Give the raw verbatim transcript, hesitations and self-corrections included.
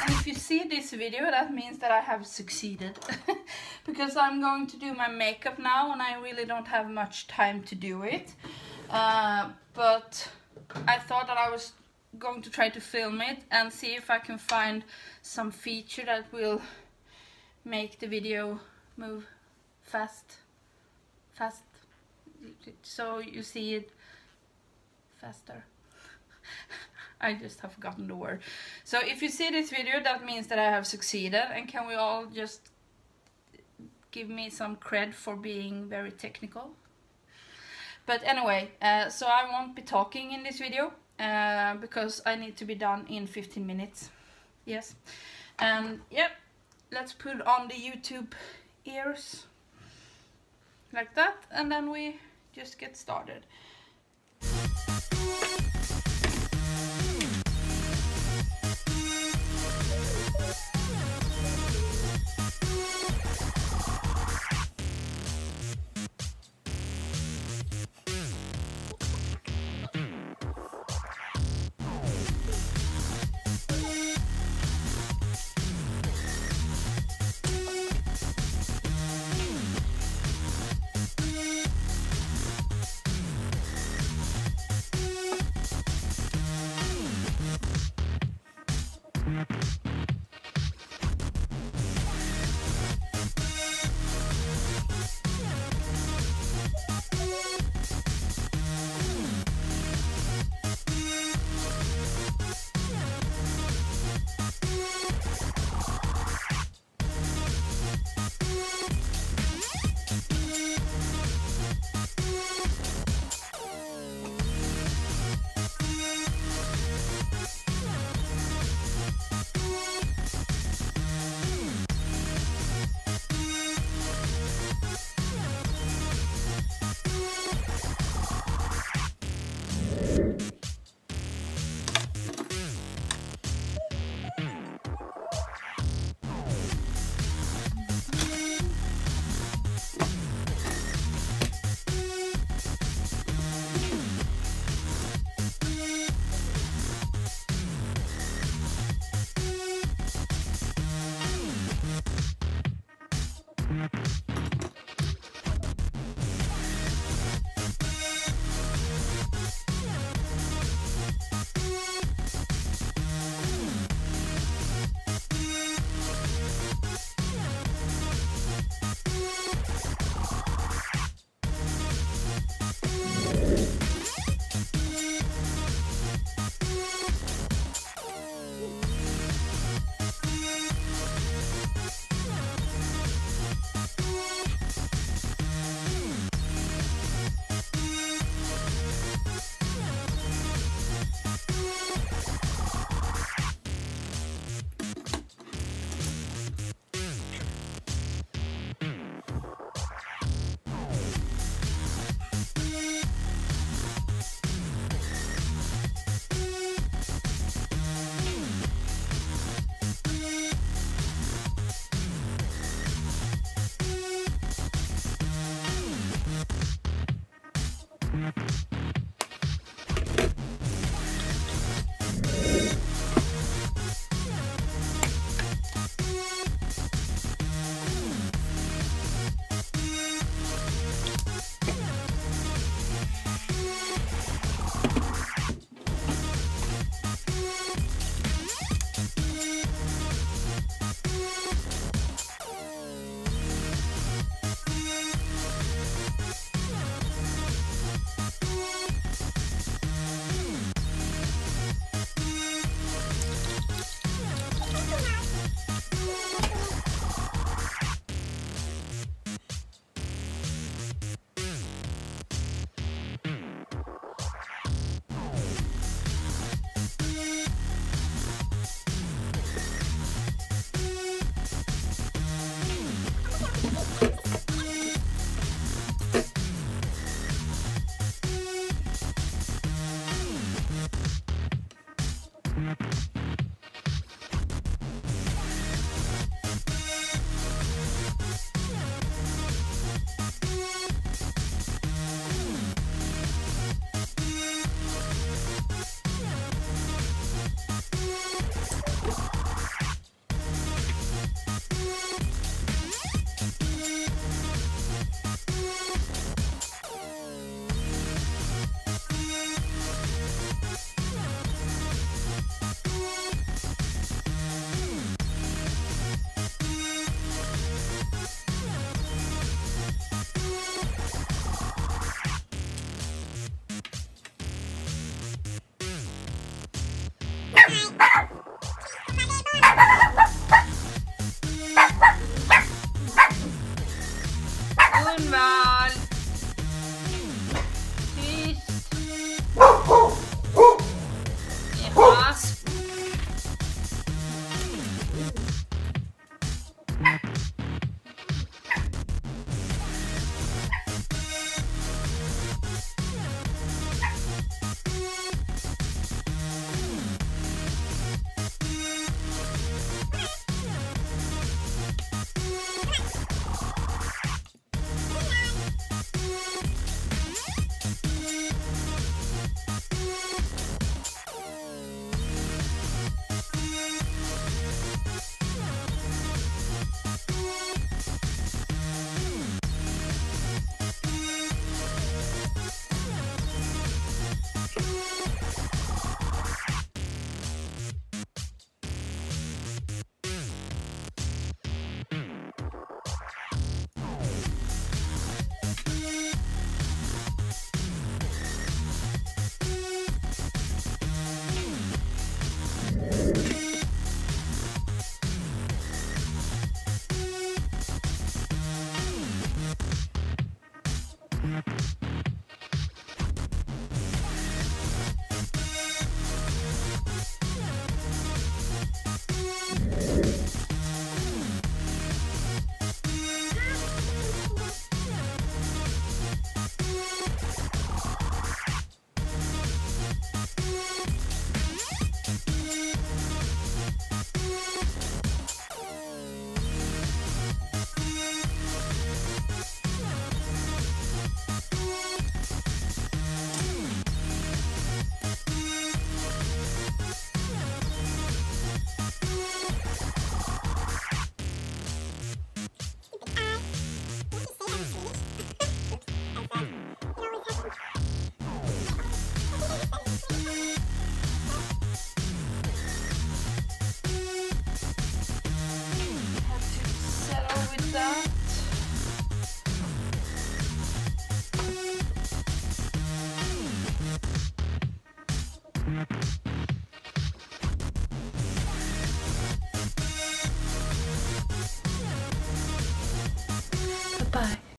And if you see this video, that means that I have succeeded. Because I'm going to do my makeup now and I really don't have much time to do it. Uh, but I thought that I was going to try to film it and see if I can find some feature that will make the video move fast. Fast. So you see it faster. I just have forgotten the word. So if you see this video, that means that I have succeeded, and can we all just give me some cred for being very technical? But anyway, uh, so I won't be talking in this video uh, because I need to be done in fifteen minutes. Yes. And yep, let's put on the YouTube ears like that, and then we just get started. That. Bye-bye.